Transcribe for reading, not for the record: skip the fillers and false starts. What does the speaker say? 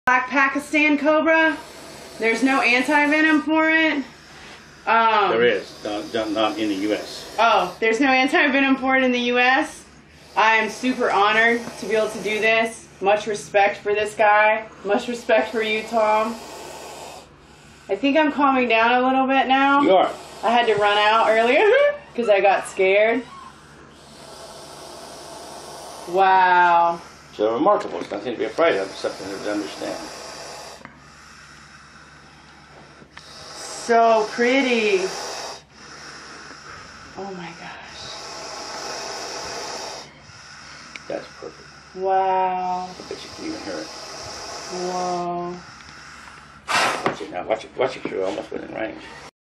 Black Pakistan cobra. There's no anti-venom for it. There is, not in the U.S. Oh, there's no anti-venom for it in the U.S.? I am super honored to be able to do this. Much respect for this guy. Much respect for you, Tom. I think I'm calming down a little bit now. You are. I had to run out earlier because I got scared. Wow. So remarkable. It's nothing to be afraid of. It's something to understand. So pretty. Oh my gosh. That's perfect. Wow. I bet you can even hear it. Whoa. Watch it now. Watch it. Watch it. You're almost within range.